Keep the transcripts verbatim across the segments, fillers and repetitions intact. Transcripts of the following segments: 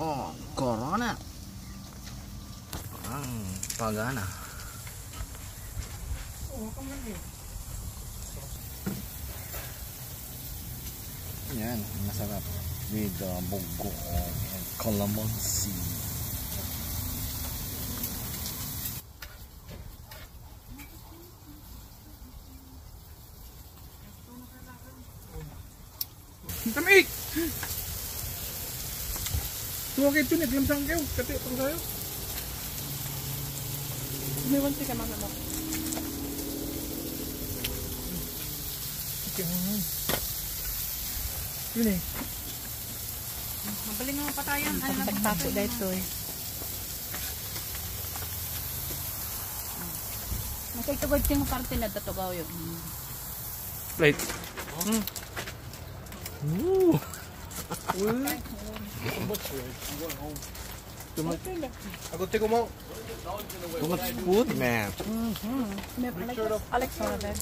Oh, corona. Ang pagana. Yan, masarap. With uh, buggoong and calamansi. Tamik! Tuwa kayo ito, naglamsang kayo. Kati ito sa'yo. May wanti ka mga mo. Okay, yun eh. Mabaling nga patayan. Pagtagtapo dito eh. Nakitugod siyang parte na datugaw yun. Plate. Mm. Ooh. Too much. Ako tiko mo. Too much food, man. Alex Morales.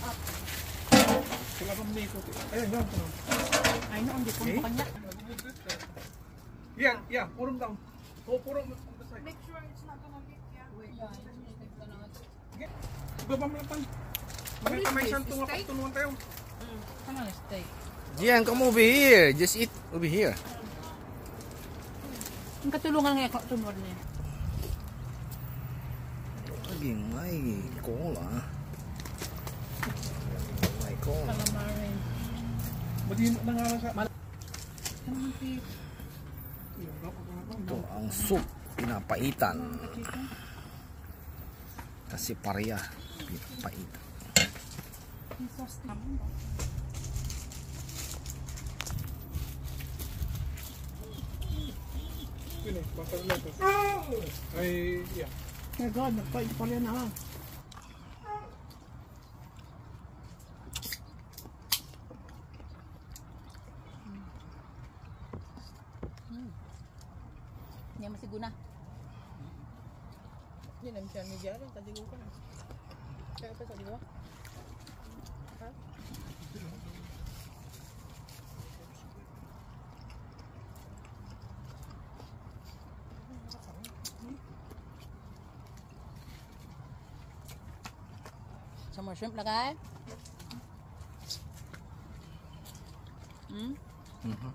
Sila pa may ikuti. Ayun, yun. Ay no, hindi ko makanya. Yeah, yeah. Purong down. Oh, purong. Make sure it's not gonna leak, yeah. Iba pa malapan. May kamay siyang tunga pagtunuan tayo. Ano na steak? Jian, come over here. Just eat over here. Ang katulungan nga ako tumor niya. Lagi may cola. May cola. Calamari. Madino na nga lang siya. Ito ang soup. Pinapaitan. Kasi pareha. Pinapaitan. Yun eh, bakal na ito. Ay, yeah. My God, nagpait pa rin na. Hindi masiguna. Hindi naman siya media rin, tadigo ko na. Kaya pa sa diwa? Ha? Some more shrimp lagay. Hmm? Mhm.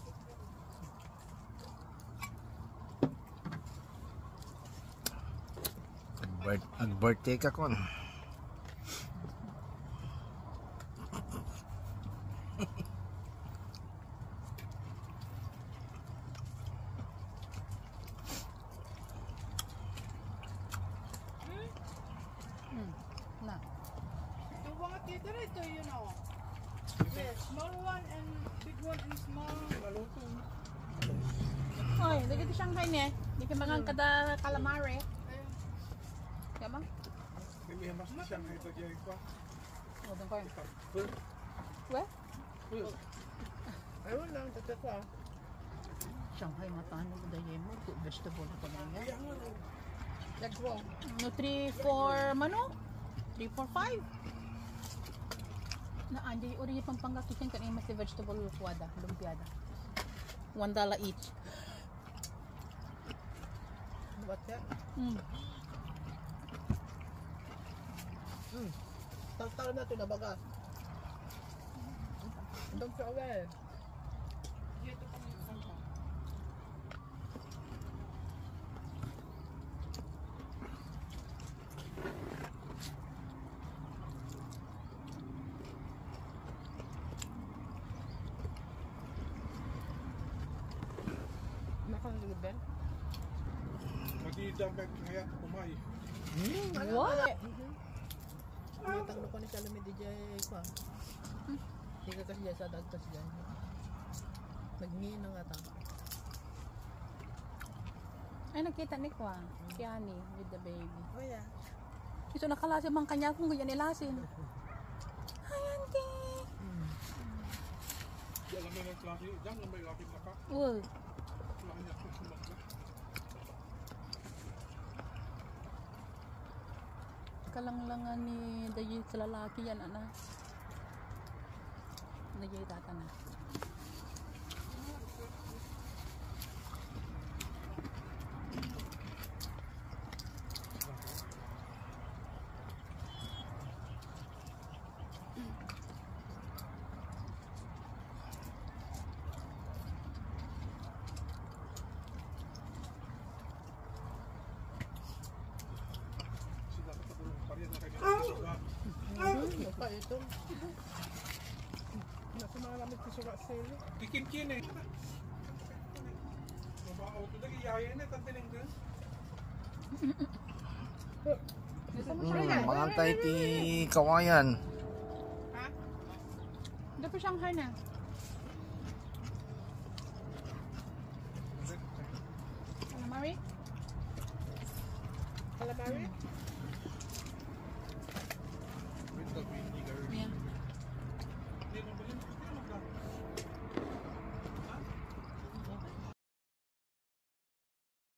Ag-birthday ka kon. Na. The one at the ito, you know. Yes, small one and big one and small. Malutong. Oy, lagi di Shanghai niya. Di ka mga kada calamari. Kama? Hindi mas siyang ito dyan ko. Oh, doon ko. Where? Ayun lang, tata ko ah. Shanghai matano ko dahil mo. Good vegetable na pa niya. Let's go. No, three, four, mano? three, four, five. Na anjay uri pang pangkakitin kan mas vegetable kuada, lumpiada. One dollar each. What's that? Mm. Hmm. Tagtaro na ito na baga. Don't throw away. Nakaligid ba? Magdidambag kaya umay. What? Taglo ko ni Salome D J pa. Hindi ka kasi dyan sa dagtas dyan. Nagngin na nga ta. Ay, nakita ni Kwa. Si Annie with the baby. Oh yeah. Ito nakalasin mang kanya kung ganyan nilasin. Hi, auntie! Diyan lang may nagklase. Diyan lang may lapit na ka. Uy. Kalanglangan ni Dayi sa lalaki yan, ana. Dayi tata na. ito. Nasa mga lamit ko sa sale. Kikim-kin eh. Babaw ko lagi yaya na tantiling din. Hmm, mga antay ti kawayan. Ha? Hindi pa Shanghai na. Calamari? Calamari?